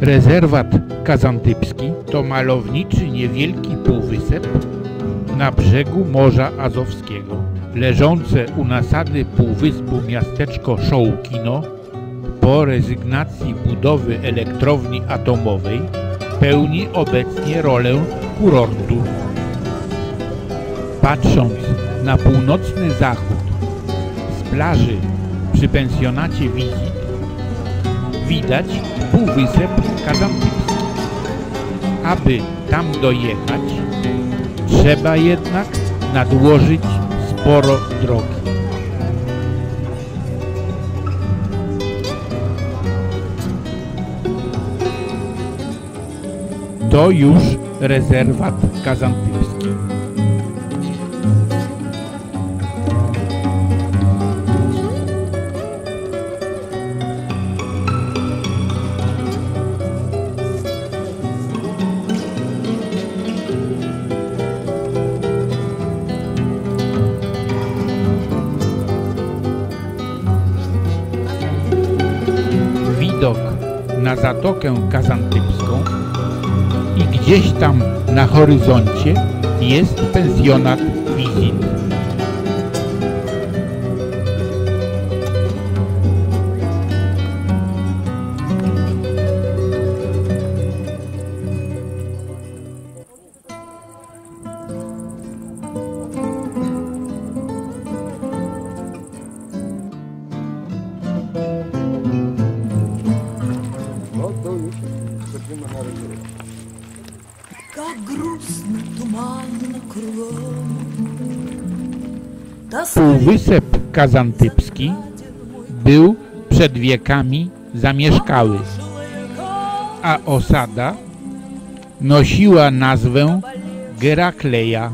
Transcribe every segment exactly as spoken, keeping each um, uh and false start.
Rezerwat Kazantypski to malowniczy niewielki półwysep na brzegu Morza Azowskiego. Leżące u nasady półwyspu miasteczko Szołkino po rezygnacji budowy elektrowni atomowej pełni obecnie rolę kurortu. Patrząc na północny zachód z plaży przy pensjonacie Wizyt widać półwysep Kazantypski. Aby tam dojechać, trzeba jednak nadłożyć sporo drogi. To już rezerwat Kazantypski. Widok na Zatokę Kazantypską i gdzieś tam na horyzoncie jest pensjonat Wizyt. Półwysep Kazantypski był przed wiekami zamieszkały, a osada nosiła nazwę Gerakleja.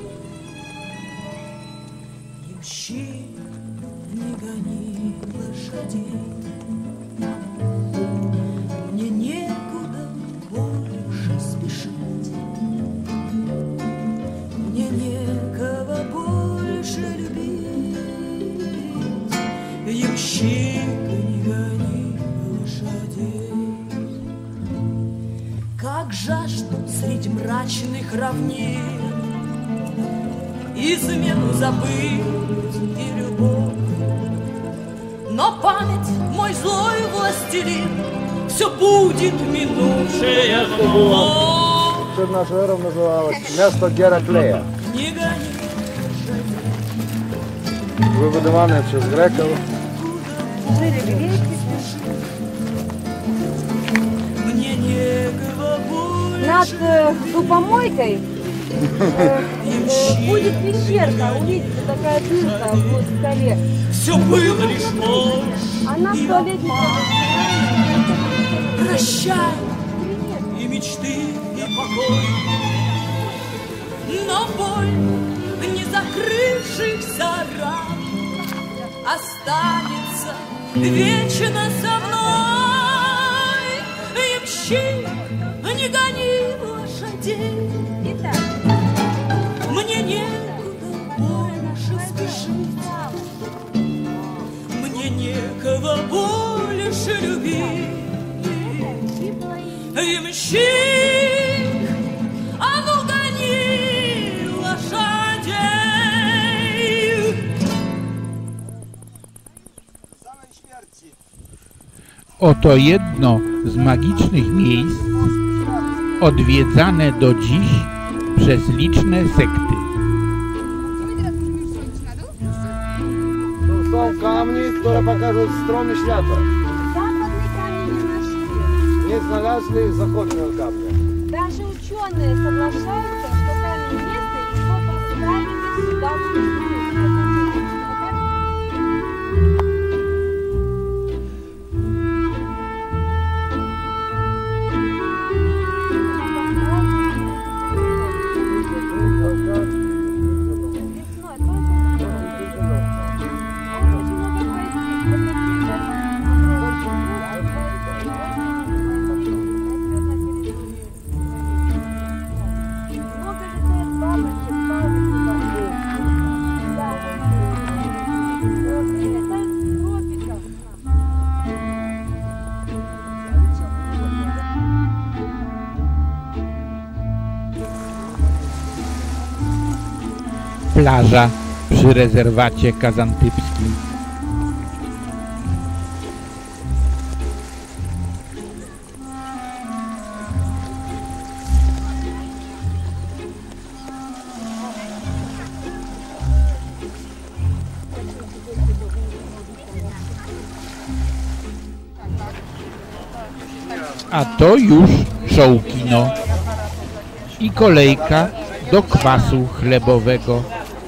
Как жаждут средь мрачных равнин измену забыть и любовь. Но память, мой злой властелин, все будет минувшее зло. Przed naszą erą nazywałeś miasto Gerakleja. Wybudowane przez Greków. Над э, зубомойкой э, э, будет пещерка, увидите, такая дырка в столе. Все было лишь ложь. Она в туалете. Прощай и мечты, и покой. Но боль не закрывшихся ран останется вечно со мной. Ямщик, не гони лошадей. Мне некуда больше спешить. Мне некого больше любить. Ямщик, а ну гони лошадей. Oto jedno z magicznych miejsc odwiedzane do dziś przez liczne sekty. To są kamnie, które pokażą strony świata. Nie znaleźli zachodniego kamnia. Даже ученые соглашаются, что камень местный и его поставили сюда в Индию. Plaża przy rezerwacie kazantypskim. A to już Szołkino i kolejka do kwasu chlebowego.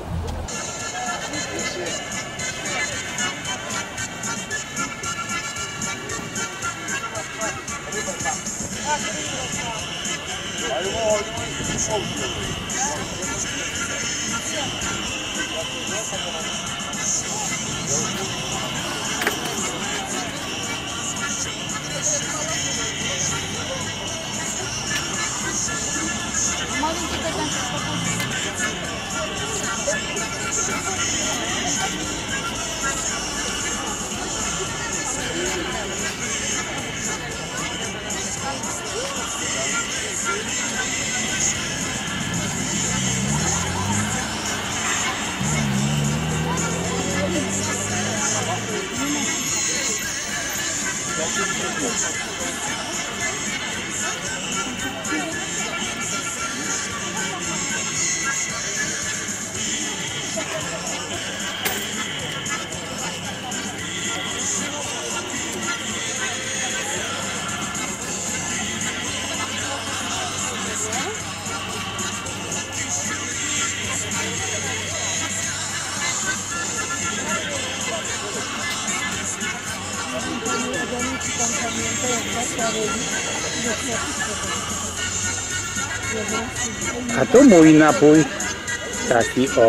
A to mój napój, taki o.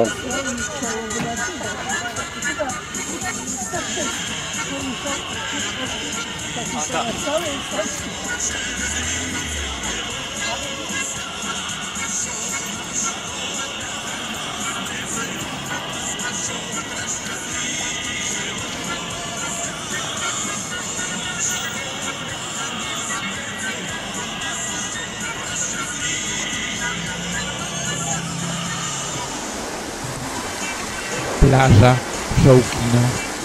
Plaża Szołkino.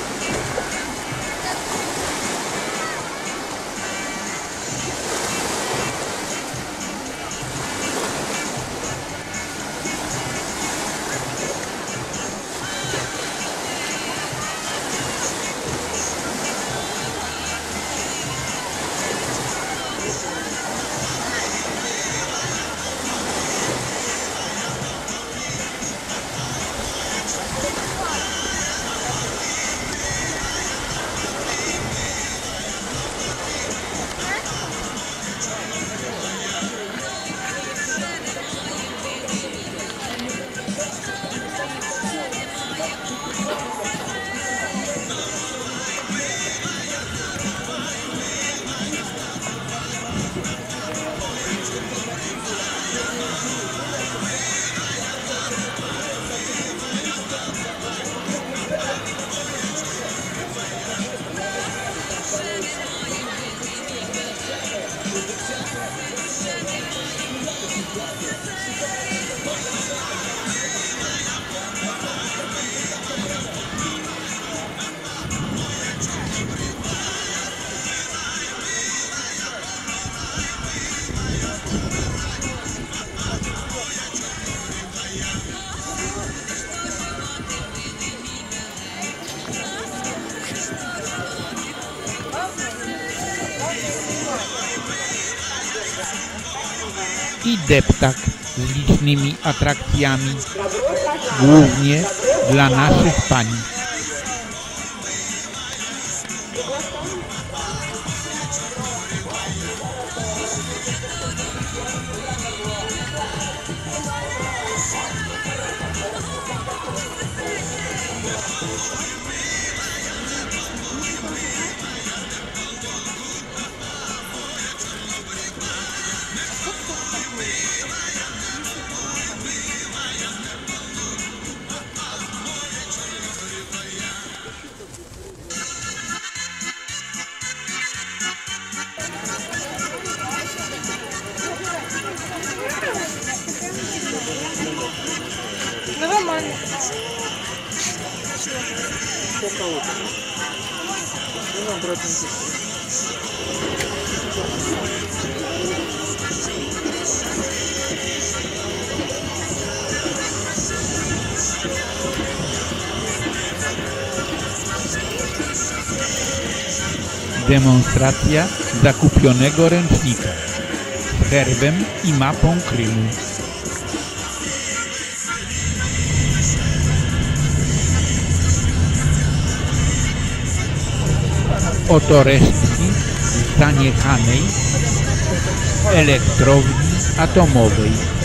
I deptak z licznymi atrakcjami, głównie dla naszych pań. Нормально. Demonstracja zakupionego ręcznika z herbem i mapą Krymu. Oto resztki zaniechanej elektrowni atomowej.